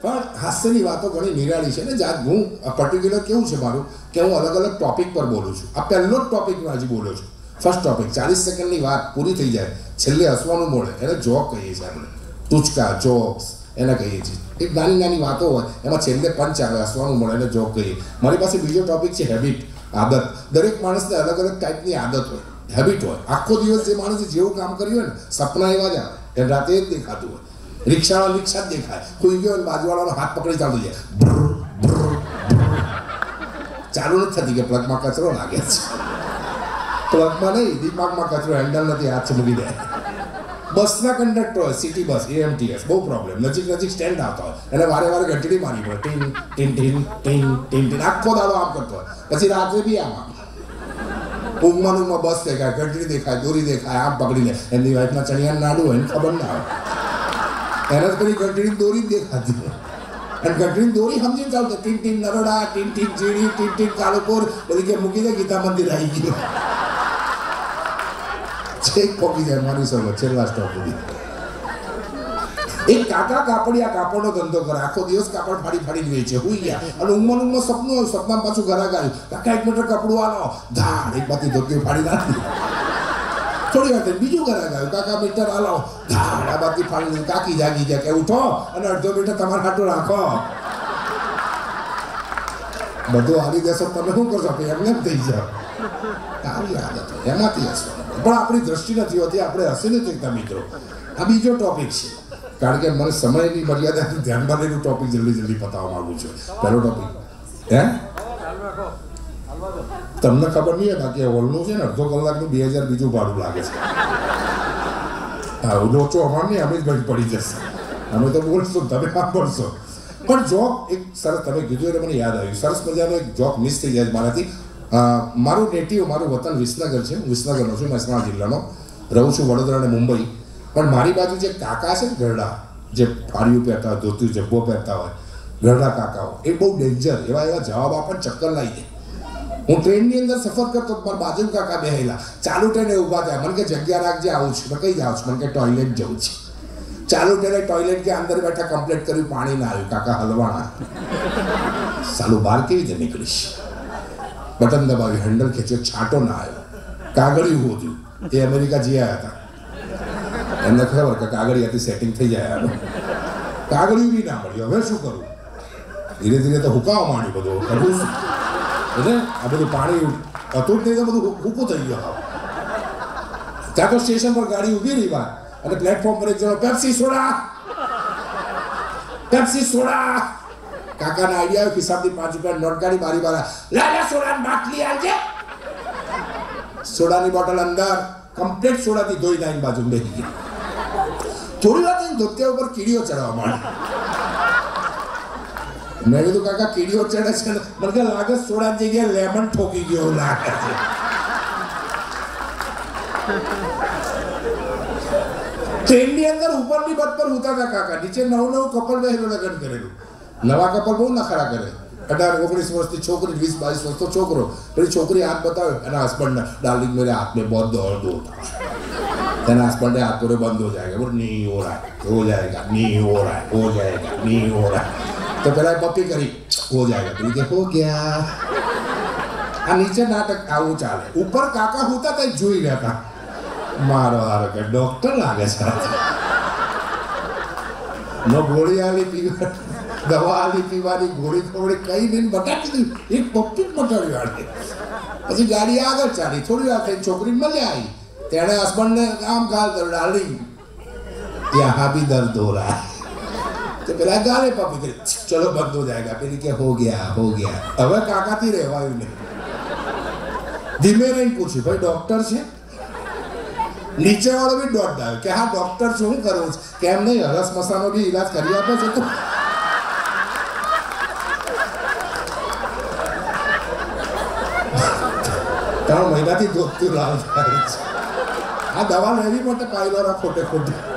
પણ હાસ્યની વાતો ઘણી નિરાળી છે ને. હું પર્ટિક્યુલર કેવું છે મારું કે હું અલગ અલગ ટોપિક પર બોલું છું. આ પહેલો જ ટોપિક હું આજે બોલ્યો છું. ફર્સ્ટ ટોપિક 40 સેકન્ડની વાત પૂરી થઈ જાય, છેલ્લે હસવાનું મળે, એને જોક કહીએ છીએ આપણે. ટૂચકા જોક્સ એને કહીએ છીએ. એક નાની નાની વાતો હોય એમાં છેલ્લે પંચ આવે, હસવાનું મળે, એને જોક કહીએ. મારી પાસે બીજો ટોપિક છે હેબિટ, આદત. દરેક માણસને અલગ અલગ ટાઈપની આદત હોય, હેબિટ હોય. આખો દિવસ જે માણસે જેવું કામ કર્યું હોય ને, સપના એવા જ આવે, એ રાતે જ દેખાતું હોય. રિક્ષાવાળા રિક્ષા જ દેખાય, કોઈ ગયો બાજુવાળાનો હાથ પકડી ચાલુ જાય, ચાલુ નથી થતી કે પ્લગમાં કચરો લાગે છે. પ્લગમાં નહીં, દિમાગમાં કચરો, હેન્ડલ નથી, હાથ મૂકી દે. બસના કંડક્ટર હોય, સિટી બસ, AMTS, બહુ પ્રોબ્લેમ. નજીક નજીક સ્ટેન્ડ આવતા હોય, એને વારે વારે ઘંટડી મારી પડે, ટીન ટીન ટીન ટીન ટીન ટીન, આખો દાડો આમ કરતો હોય. પછી રાત્રે બી આમ ઊંઘમાં બસ દેખાય, ઘંટડી દેખાય, દોરી દેખાય, આમ પકડી લે. એમની વાઈફના ચણિયા નાડું હોય, એને ખબર ના આવે, એને જ પેલી ઘંટડી દોરી જ દેખાતી હોય. અને ઘંટડી દોરી સમજીને ચાલતો, ટીન ટીન નરોડા, ટીન ટીન ચીડી, ટીન ટીન કાલુપુર, બધી કે મૂકી દે, ગીતા મંદિર આવી ગયું. છેક પોકી જાય મારી સૌ છેલ્લા સ્ટોપ સુધી. એક કાકા કાપડિયા કાપડનો ધંધો કરે, આખો દિવસ કાપડ ફાડી ફાડીને વેચે, હુઈ ગયા. અને ઊંઘમાં સપનું હોય, સપનામાં પાછું ઘરાક આવ્યું, કાકા 1 મીટર કપડું આલો, ધાડ એક બાકી ધોતી ફાડી નાખી. થોડી વાર બીજું ઘરાક આવ્યું, કાકા મીટર આલો, ધાડ આ બાકી ફાડી, કાકી જાગી ગયા કે ઉઠો અને 1/2 મીટર તમારા હાટું રાખો. બધું હારી દેશો તમે શું કરશો? એમને જ થઈ જાવ. આવી આદત હોય, એમાંથી હસવાનું. પણ આપણી દ્રષ્ટિ નથી હોતી, આપણે હસી નથી શકતા મિત્રો. આ બીજો ટોપિક છે, કારણ કે મને સમયની મર્યાદાથી ધ્યાનમાં લઈને ટોપિક જલ્દી જલ્દી પતાવવા માંગુ છું. પહેલો ટોપિક તમને ખબર નહીં હોય, બાકી હોલનું છે ને 1/2 કલાકનું 2000 બીજું ભાડું લાગે છે. હા, લોચો અમાર નહીં, અમે જ ઘડી પડી જશે. અમે તો બોલશું, તમે સાંભળશો. પણ જોક એક સરસ તમે કીધું એટલે મને યાદ આવ્યું, સરસ મજાનો એક જોક મિસ થઈ જાય મારાથી. મારું નેટિવ, મારું વતન વિસનગર છે. હું વિસનગરનો છું, મહેસાણા જિલ્લાનો. રહું છું વડોદરા અને મુંબઈ. પણ મારી બાજુ જે કાકા છે ને, ગરડા, જે ફાળીઓ પહેરતા હોય, ધોતી જબ્બો પહેરતા હોય, ગરડા કાકાઓ, એ બહુ ડેન્જર. એવા જવાબ આપણને ચક્કર લાવી દે. હું ટ્રેનની અંદર સફર કરતો, મારા બાજુ કાકા બેહેલા, ચાલુ ટ્રેને ઊભા થયા, મને કે જગ્યા રાખજે, આવું છું. મેં કઈ જાઉં છું? મને કે ટોયલેટ જવું છે. ચાલુ ટ્રેને ટોયલેટ કે અંદર બેઠા, કમ્પ્લીટ કર્યું, પાણી ના આવ્યું, કાકા હલવાના. સાલું બહાર કેવી રીતે નીકળીશ? બટન દબાવ્યું, હેન્ડલ ખેંચ્યો, છાંટો ના આવ્યો. કાગળિયું હોતું, એ અમેરિકા જઈ આવ્યા હતા. એમને ખબર કે કાગળિયાથી સેટિંગ થઈ જાય. કાગળિયું બી ના મળ્યું. હવે શું કરું? ધીરે ધીરે તો હુકાવા માંડ્યું બધું. કરવું શું? એટલે આ બધું પાણી હતું જ નહીં, તો બધું હૂકું થઈ ગયું. ત્યાં તો સ્ટેશન પર ગાડી ઊભી રહી વાત, અને પ્લેટફોર્મ પર એક જણો, પેપ્સી સોડા, પેપ્સી સોડા. કાકાના આઈડિયા આવ્યો, ખિસ્સામાંથી 5 રૂપિયા નોટ કાઢી, બારી બારા, લે સોડાની બાટલી આવજે. સોડાની બોટલ અંદર, કમ્પ્લીટ સોડાથી ધોઈ નાખીને બાજુ બેસી ગઈ. થોડી વાર ધોતિયા ઉપર કીડીઓ ચડવા માંડી. મેં કીધું કાકા કીડીઓ ચડે છે, મને કે લાગે સોડાની જગ્યાએ લેમન ઠોકી ગયો લાગે છે. ટ્રેનની અંદર ઉપરની બસ પર ઉતારતા કાકા, નીચે નવું કપલ બેહેલું લગ્ન કરેલું. નવા કપલ બહુ નખરા કરે. 18-19 વર્ષની છોકરી, 20-22 વર્ષનો છોકરો. પેલી છોકરી હાથ બતાવ્યો એના હસબન્ડને, ડાર્લિંગ મેરે હાથ में बहुत दर्द होता है. तेना हस्बैंड हाथ पूरे बंद हो जाएगा, बोल नहीं हो रहा है, हो जाएगा, नहीं हो रहा है, हो जाएगा, नहीं हो रहा है. तो पहला पप्पी करी, हो जाएगा, तो ये हो गया. आ नीचे नाटक आવું ચાલે. ઉપર કાકા હોતા તો જોઈ રહ્યા. મારો હારો કે ડોક્ટર લાગે છે. નો ગોળી આલી પીવા, દવા આલી પીવાની, ગોળી ખવડી કઈ નહીં, બટાકી દીધું, એક પપ્પી જ મટાડી વાળી. પછી ગાડી આગળ ચાલી, થોડી વાર થઈ છોકરી મળ્યા આવી. તેણે હસબન્ડને આમ ગાલ કર્યો, ડાર્લિંગ યહાં ભી દર્દ હો રહા હૈ. તો પેલા ગાલે પપ્પી કરી, ચલો બંધ હો જાયગા. પેલી કે હો ગયા, હો ગયા. હવે કાકાથી રહેવાયું નહીં. ધીમે રહીને પૂછ્યું, ભાઈ ડોક્ટર છે? નીચે વાળો બી દોડ આવ્યો કે હા ડોક્ટર શું કરવું છે? કેમ નહીં, હરસ મસાનો બી ઈલાજ કરી આપે છે. તો 3 મહિનાથી ધોતું લાવ થાય છે. આ દવા લેવી માટે પાયલો ખોટે ખોટી.